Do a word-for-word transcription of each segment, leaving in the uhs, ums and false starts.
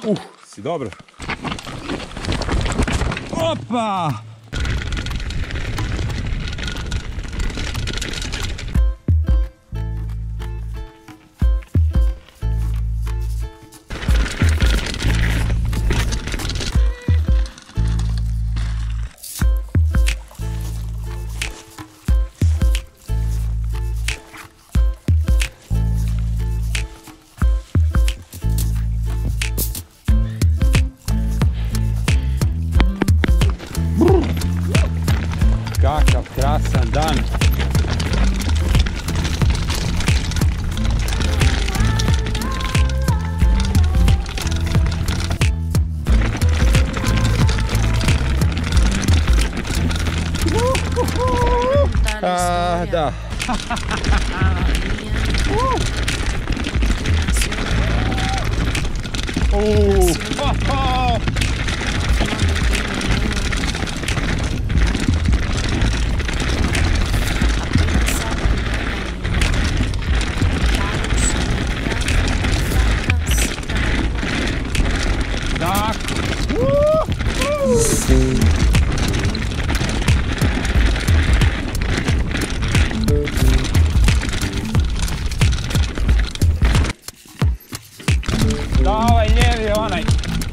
Uh, si dobro. Opa! Kakav krasan dan. Ah, da. Oh. Da, ovaj lijevi je onaj.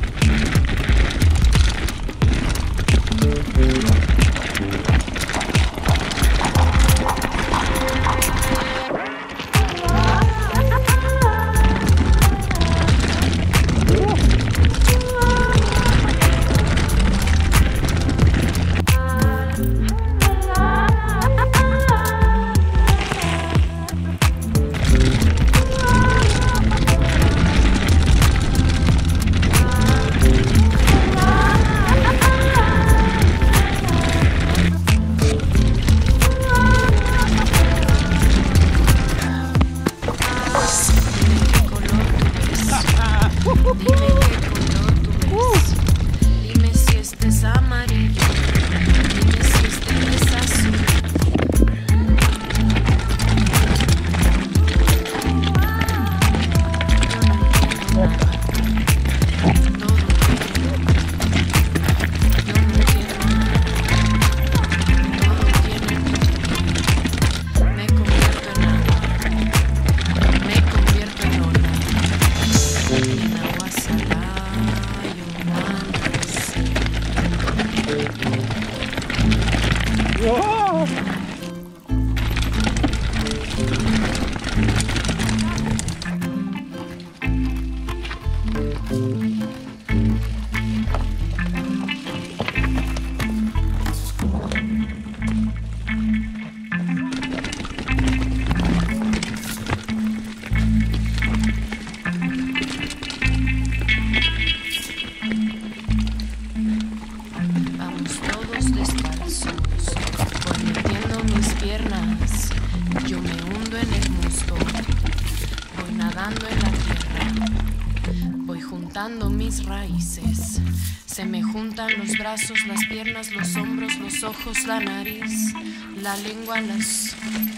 Mis raíces, se me juntan los brazos, las piernas, los hombros, los ojos, la nariz, la lengua, las,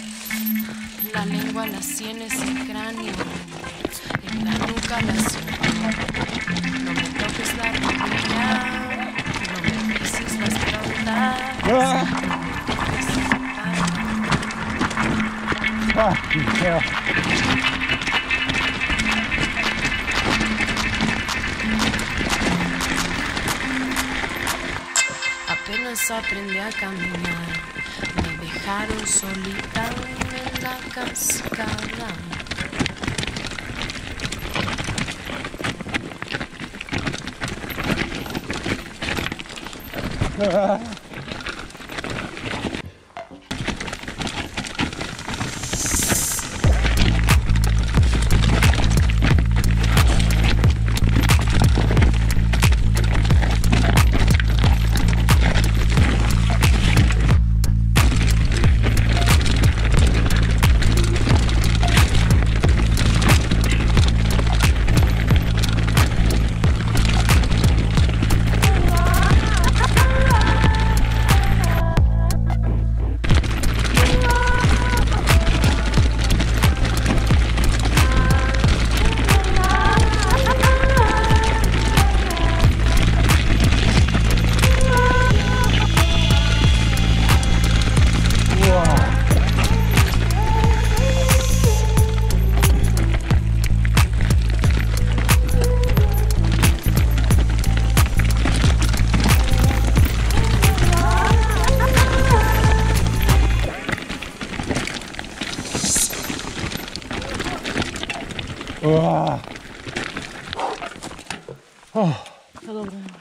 la lengua, las sienes, el cráneo, en la nuca, la cintura. No me toques la rodilla, no me pises las espalda, no me toques la Ah, yeah. Apenas aprendí a caminar, me dejaron solita en la cascada. Uah. Oh. To dobre.